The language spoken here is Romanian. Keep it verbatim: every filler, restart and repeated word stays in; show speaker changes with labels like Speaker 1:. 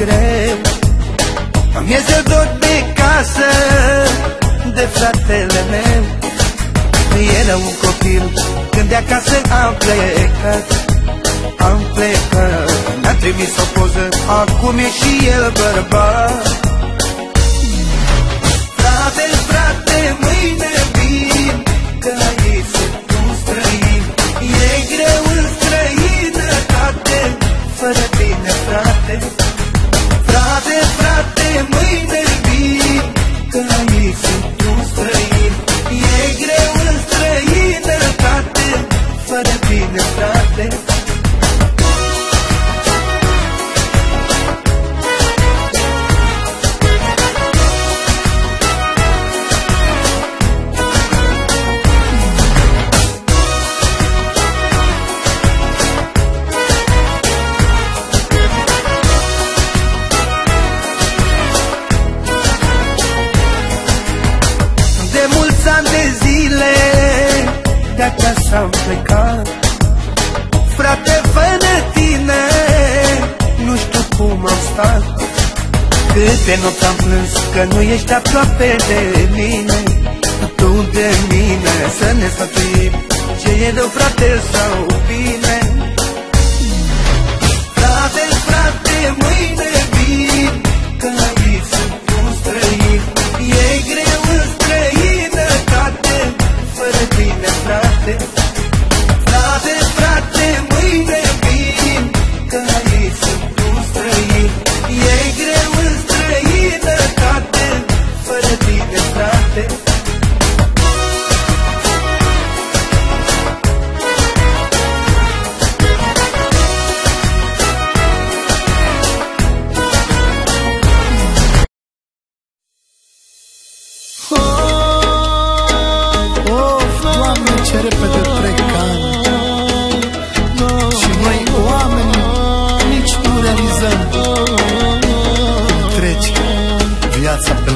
Speaker 1: greu. Mi-e dor de casă, de fratele meu. Era un copil când de acasă am plecat. Am plecat, mi-a trimis o poză, acum e și el bărbat. Frate, frate, mâine vin, că aici sunt un străin. E greu în străinătate, fără tine, frate. Frate, frate, mâine vin, că aici sunt un străin. E greu în străinătate, fără tine, frate. De acasă am plecat. Frate, fără tine nu știu cum am stat. Câte nopți am plâns că nu ești aproape de mine. Tu de mine să ne sfătuim, ce e rău, frate, sau bine. Frate, frate, mâine vin, că aici sunt un străin. E greu în străinătate, fără tine, frate. Frate, frate, mâine vin, că aici sunt un străin. E greu în străinătate, fără tine, frate.
Speaker 2: Ce repede trec ani și noi, oamenii, nici nu realizăm. Trece viața pe